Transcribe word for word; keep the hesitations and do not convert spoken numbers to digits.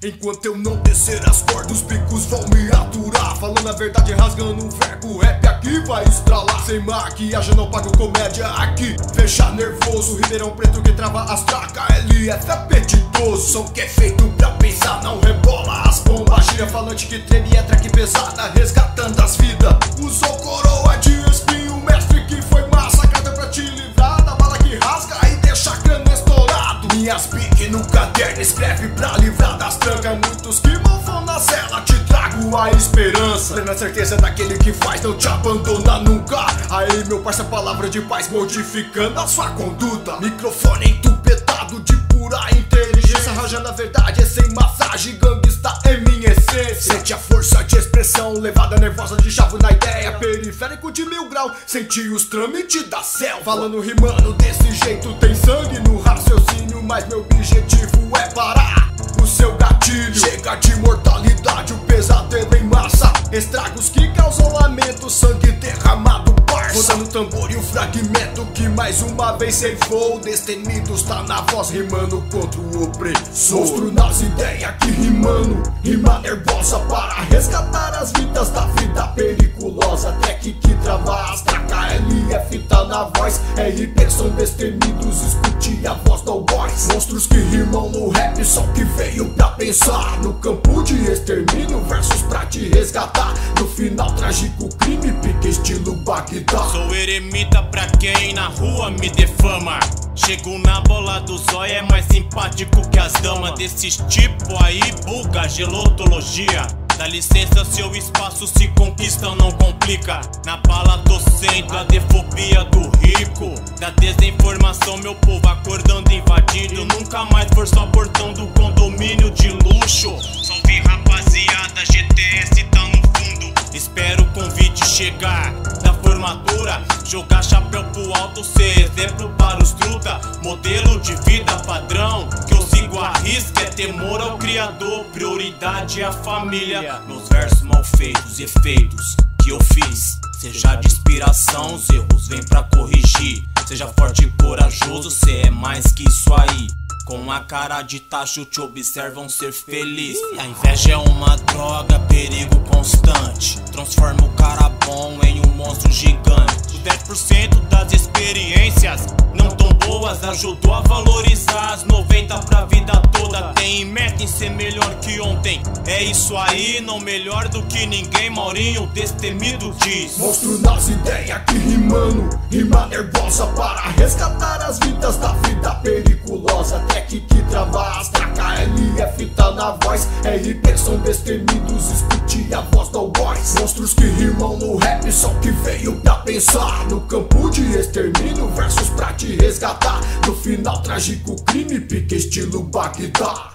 Enquanto eu não descer as cordas, os bicos vão me aturar. Falando a verdade, rasgando um verbo, rap aqui vai estralar. Sem maquiagem, não pago comédia aqui. Fecha nervoso, Ribeirão Preto que trava as tracas. L F é apetitoso, som que é feito pra pensar, não rebola as bombas. Gira falante que treme e é track pesada, resgatando as vidas. Usou coroa de espinho, mestre que foi massacrado pra te livrar da bala que rasga e deixa crânio estourado. Minhas piques no caderno, escreve pra livrar das trancas. Muitos que vão na cela, te trago a esperança. Plena certeza daquele que faz, não te abandona nunca. Aí meu parça, palavra de paz modificando a sua conduta. Microfone entupetado de pura inteligência, rajando a verdade é sem massagem, gangsta é minha essência. Sente a força de expressão, levada nervosa de chavo na ideia. Periférico de mil grau, senti os trâmites da selva. Falando, rimando desse jeito, tem sangue no raciocínio, mas meu objetivo é parar o seu gatilho. Chega de mortalidade, o pesadelo em massa, estragos que causam lamento, sangue derramado, parça. Rodando o tambor e o fragmento que mais uma vez ceifou. Destemidos tá na voz, rimando contra o opressor. Monstro nas ideias que rimando, rima nervosa para resgatar as vidas da vida periculosa. Track que trava as tracas, L F tá na voz. R P são destemidos, escute a voz do voice. Monstros que rimam no rap, só que veio pra pensar. No campo de extermínio, versos pra te resgatar. No final, trágico crime, pique estilo Bagdá. Sou eremita pra quem na rua me defama. Chego na bola do zóio, é mais simpático que as damas. Desses tipo aí, buga, gelotologia. Dá licença, seu espaço se conquista, não complica. Na bala tô sendo a defobia do rico. Da desinformação, meu povo acordando invadindo. Nunca mais for só portão do condomínio de luxo. Só vi rapaziada, G T S tá no fundo. Espero o convite chegar da formatura. Jogar chapéu pro alto, ser exemplo para os truta. Modelo de vida padrão que eu sigo a risca. É temor ao criador, prioridade é a família. Meus versos mal feitos, efeitos que eu fiz, seja de inspiração, os erros vem pra corrigir. Seja forte e corajoso, cê é mais que isso aí. Com a cara de tacho te observam ser feliz. A inveja é uma droga, perigo constante. Transforma o cara bom em um monstro gigante. Os dez por cento das experiências não tão boas ajudou a valorizar as noventa pra vida toda. Tem meta em ser melhor que ontem. É isso aí, não melhor do que ninguém. Maurinho Destemido diz. Monstro nas ideias que rimando, rima nervosa para resgatar as vidas da vida periculosa. Track que trava as tracas, L F tá na voz. R P são destemidos, escute a voz do voice. Monstros que rimam no rap, só que veio pra pensar. No campo de extermínio, versos pra te resgatar. No final, trágico crime, pique estilo Bagdá.